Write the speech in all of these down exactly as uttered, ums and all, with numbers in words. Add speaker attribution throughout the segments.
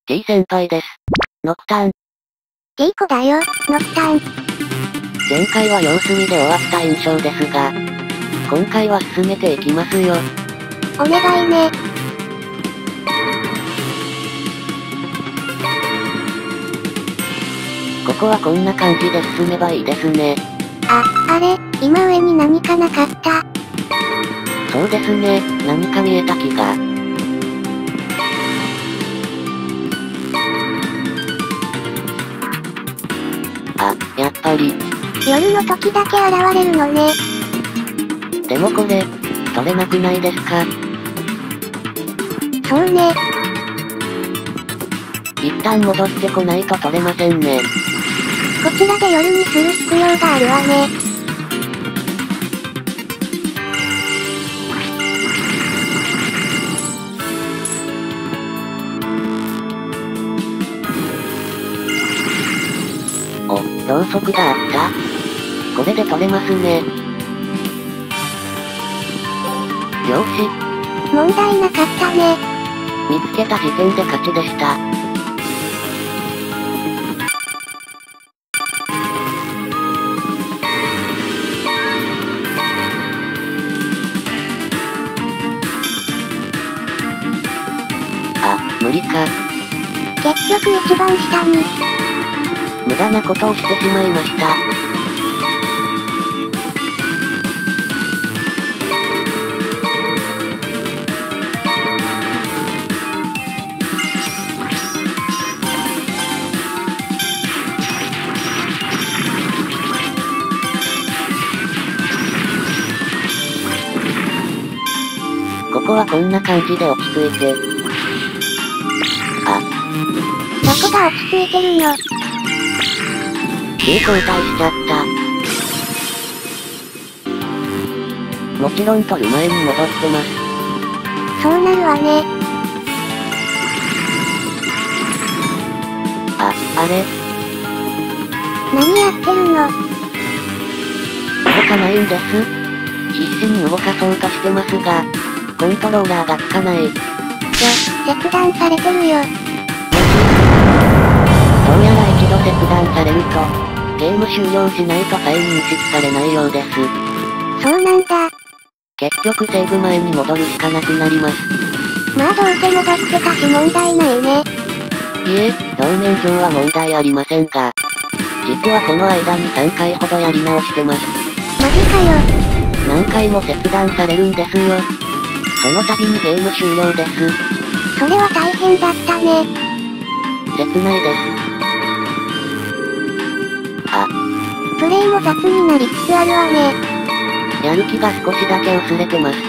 Speaker 1: T 先輩です。ノクターン。
Speaker 2: T 子だよ、ノクターン。
Speaker 1: 前回は様子見で終わった印象ですが、今回は進めていきますよ。
Speaker 2: お願いね。
Speaker 1: ここはこんな感じで進めばいいですね。
Speaker 2: あ、あれ、今上に何かなかった。
Speaker 1: そうですね、何か見えた気が。あ、やっぱり。
Speaker 2: 夜の時だけ現れるのね。
Speaker 1: でもこれ、取れなくないですか？
Speaker 2: そうね。
Speaker 1: 一旦戻ってこないと取れませんね。
Speaker 2: こちらで夜にする必要があるわね。
Speaker 1: お、ろうそくがあった。これで取れますね。よし。
Speaker 2: 問題なかったね。
Speaker 1: 見つけた時点で勝ちでした。あ、無理か。
Speaker 2: 結局一番下に。
Speaker 1: 無駄なことをしてしまいました。ここはこんな感じで落ち着いて。あ。
Speaker 2: どこが落ち着いてるの？
Speaker 1: 急交代しちゃった。もちろん取る前に戻ってます。
Speaker 2: そうなるわね。
Speaker 1: あ、あれ？
Speaker 2: 何やってるの？
Speaker 1: 動かないんです。必死に動かそうとしてますが、コントローラーが効かない。
Speaker 2: で、切断されてるよ。
Speaker 1: どうやら一度切断されると、ゲーム終了しないと再認識されないようです。
Speaker 2: そうなんだ。
Speaker 1: 結局セーブ前に戻るしかなくなります。
Speaker 2: まあどうせ戻ってたし問題ないね。
Speaker 1: いえ、表面上は問題ありませんが、実はこの間にさんかいほどやり直してます。
Speaker 2: マジかよ。
Speaker 1: 何回も切断されるんですよ。その度にゲーム終了です。
Speaker 2: それは大変だったね。
Speaker 1: 切ないです。あ。
Speaker 2: プレイも雑になりつつあるわね。
Speaker 1: やる気が少しだけ薄れてます。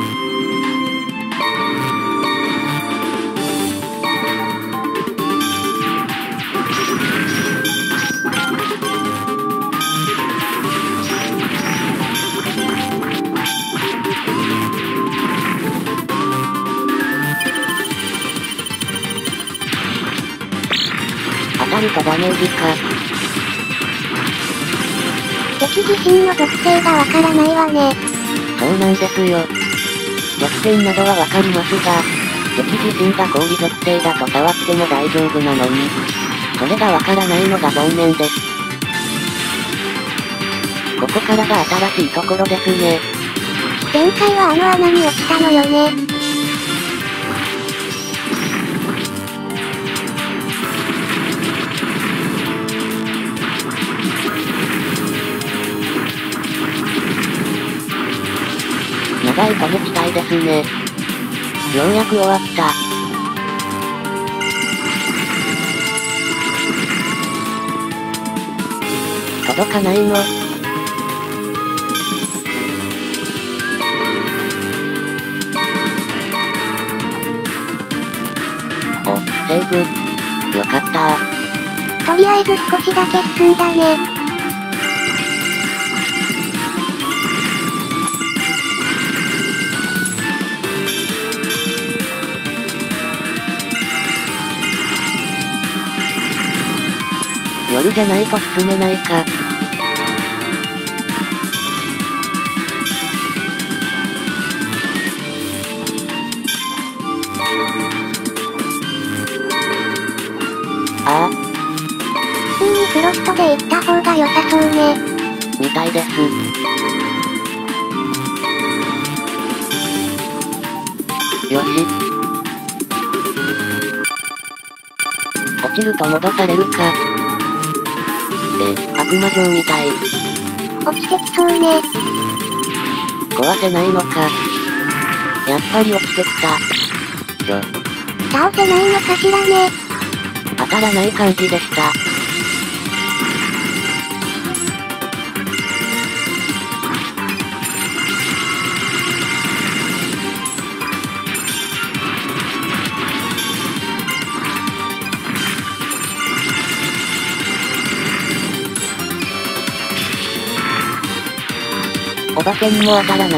Speaker 1: 当たるとダメージか。
Speaker 2: 敵自身の属性がわからないわね。
Speaker 1: そうなんですよ。弱点などはわかりますが、敵自身が氷属性だと触っても大丈夫なのに、それがわからないのが残念です。ここからが新しいところですね。
Speaker 2: 前回はあの穴に落ちたのよね。
Speaker 1: 長い飛び期待ですね。ようやく終わった。届かないの？お、セーブ。よかったー。
Speaker 2: とりあえず少しだけ進んだね。
Speaker 1: 夜じゃないと進めないか。 ああ。
Speaker 2: 普通にフロストで行った方が良さそうね。
Speaker 1: みたいです。よし。落ちると戻されるか。え、悪魔城みたい。
Speaker 2: 落ちてきそうね。
Speaker 1: 壊せないのか。やっぱり落ちてきた。ちょ。
Speaker 2: 倒せないのかしらね。
Speaker 1: 当たらない感じでした。お化けにも当たらない。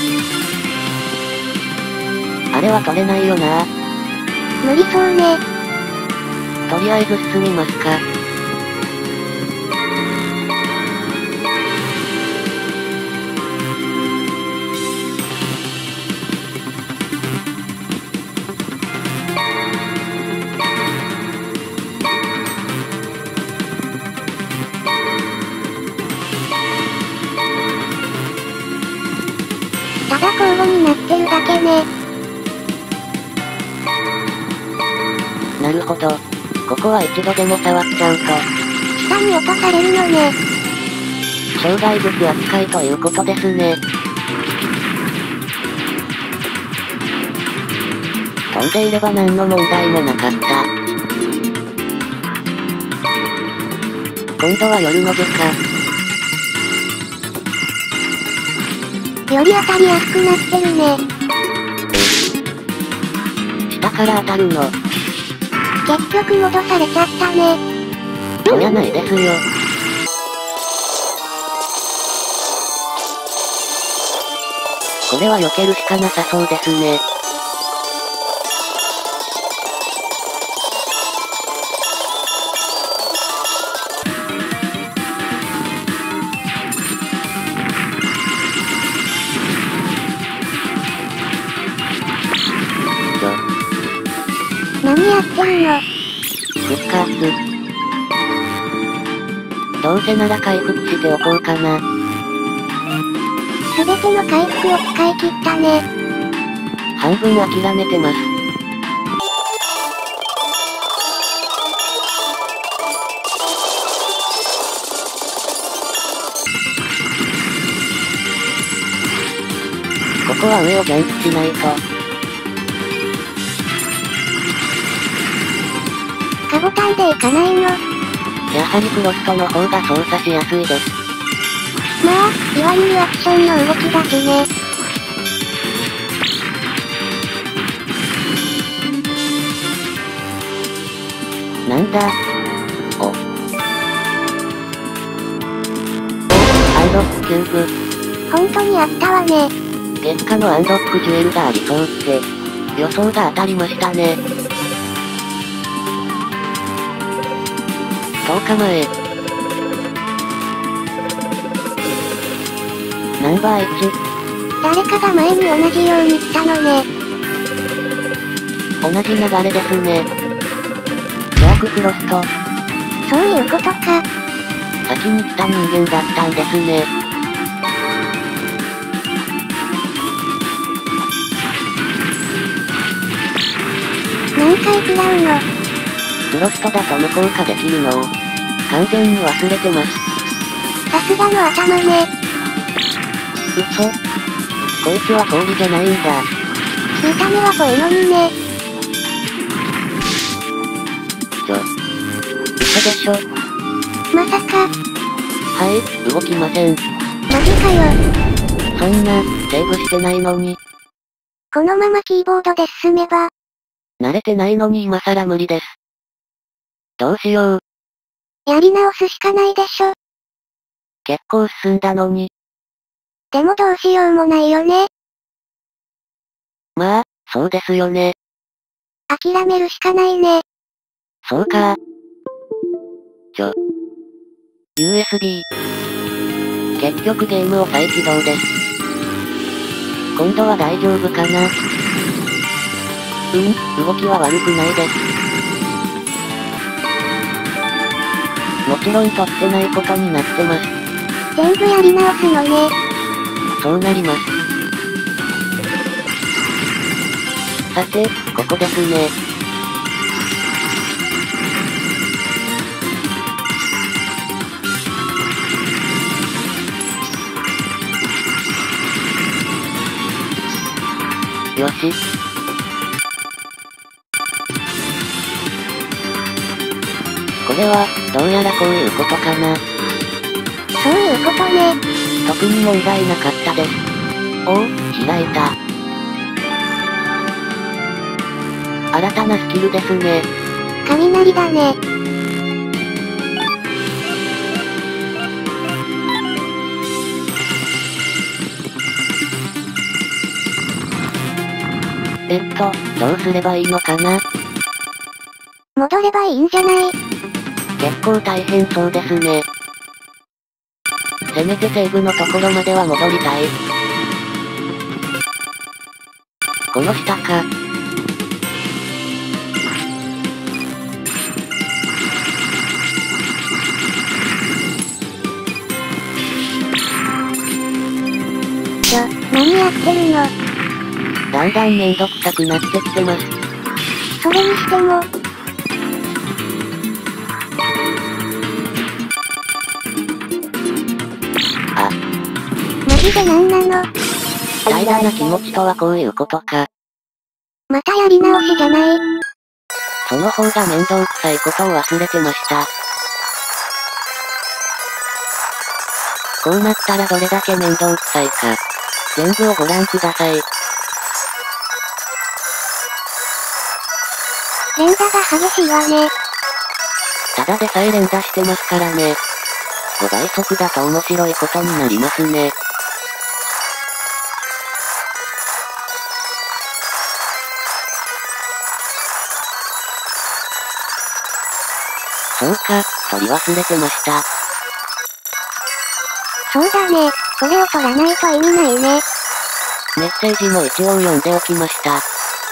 Speaker 1: あれは取れないよな。
Speaker 2: 無理そうね。
Speaker 1: とりあえず進みますか。
Speaker 2: ただ交互になってるだけね。
Speaker 1: なるほど。ここは一度でも触っちゃうと。
Speaker 2: 下に落とされるのね。
Speaker 1: 障害物扱いということですね。飛んでいれば何の問題もなかった。今度は夜の部か。
Speaker 2: より当たりやすくなってるね。
Speaker 1: 下から当たるの。
Speaker 2: 結局戻されちゃったね。
Speaker 1: そりゃないですよ。これは避けるしかなさそうですね。
Speaker 2: 何やってるの？
Speaker 1: 復活。どうせなら回復しておこうかな。
Speaker 2: すべての回復を使い切ったね。
Speaker 1: 半分諦めてます。ここは上をジャンプしないと。
Speaker 2: カボタンでいかないの？
Speaker 1: やはりクロストの方が操作しやすいです。
Speaker 2: まあ、いわゆるアクションの動きだしね。
Speaker 1: なんだ？お。お、アンロックキューブ。
Speaker 2: 本当にあったわね。
Speaker 1: 月下のアンロックジュエルがありそうって、予想が当たりましたね。とおかまえ。ナンバーいち。
Speaker 2: 誰かが前に同じように来たのね。
Speaker 1: 同じ流れですね。ジャークフロスト。
Speaker 2: そういうことか。
Speaker 1: 先に来た人間だったんですね。
Speaker 2: 何回食らうの？
Speaker 1: フロストだと無効化できるのを、完全に忘れてます。
Speaker 2: さすがの頭ね。
Speaker 1: 嘘。こいつは氷じゃないんだ。
Speaker 2: 見た目はぽいのにね。
Speaker 1: ちょ。嘘でしょ。
Speaker 2: まさか。
Speaker 1: はい、動きません。
Speaker 2: マジかよ。
Speaker 1: そんな、セーブしてないのに。
Speaker 2: このままキーボードで進めば。
Speaker 1: 慣れてないのに今更無理です。どうしよう。
Speaker 2: やり直すしかないでしょ。
Speaker 1: 結構進んだのに。
Speaker 2: でもどうしようもないよね。
Speaker 1: まあ、そうですよね。
Speaker 2: 諦めるしかないね。
Speaker 1: そうか。ちょ。ユーエスビー。結局ゲームを再起動です。今度は大丈夫かな。うん、動きは悪くないです。 もちろん取ってないことになってます。
Speaker 2: 全部やり直すのね。
Speaker 1: そうなります。さて、ここですね。よし。これは、どうやらこういうことかな。
Speaker 2: そういうことね。
Speaker 1: 特に問題なかったです。おお、開いた。新たなスキルですね。
Speaker 2: 雷だね。
Speaker 1: えっと、どうすればいいのかな？
Speaker 2: 戻ればいいんじゃない？
Speaker 1: 結構大変そうですね。せめてセーブのところまでは戻りたい。この下か。
Speaker 2: ちょ、何やってるの？
Speaker 1: だんだんめんどくさくなってきてます。
Speaker 2: それにしても、
Speaker 1: あ、
Speaker 2: マジでなんなの？
Speaker 1: 平らな気持ちとはこういうことか。
Speaker 2: またやり直しじゃない？
Speaker 1: その方が面倒くさいことを忘れてました。こうなったらどれだけ面倒くさいか。全部をご覧ください。
Speaker 2: 連打が激しいわね。
Speaker 1: ただでさえ連打してますからね。ごばい速だと面白いことになりますね。そうか、取り忘れてました。
Speaker 2: そうだね。これを取らないと意味ないね。
Speaker 1: メッセージも一応読んでおきました。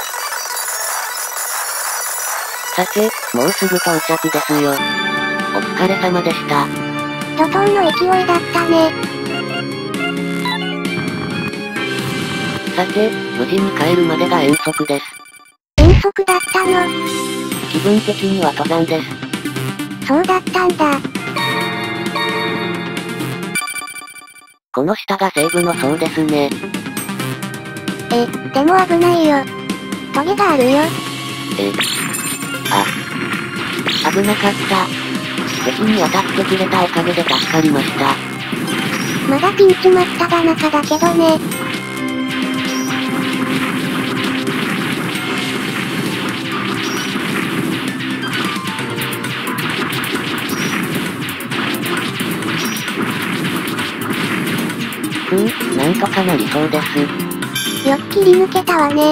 Speaker 1: さて、もうすぐ到着ですよ。お疲れ様でした。
Speaker 2: 怒涛の勢いだったね。
Speaker 1: さて、無事に帰るまでが遠足です。
Speaker 2: 遠足だったの？
Speaker 1: 気分的には登山です。
Speaker 2: そうだったんだ。
Speaker 1: この下がセーブの層ですね。
Speaker 2: え、でも危ないよ。トゲがあるよ。
Speaker 1: え。あ。危なかった。敵に当たってくれたおかげで助かりました。
Speaker 2: まだピンチ真っただ中だけどね。
Speaker 1: ふぅ、なんとかなりそうです。
Speaker 2: よく切り抜けたわね。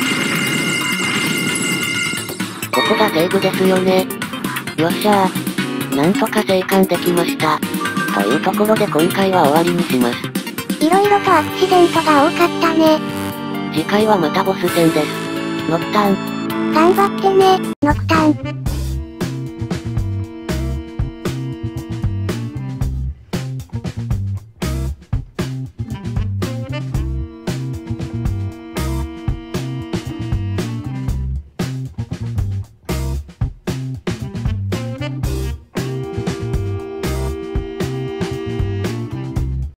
Speaker 1: ここがセーブですよね。よっしゃー。なんとか生還できました。というところで今回は終わりにします。
Speaker 2: いろいろとアクシデントが多かったね。
Speaker 1: 次回はまたボス戦です。ノクターン。
Speaker 2: 頑張ってね、ノクターン。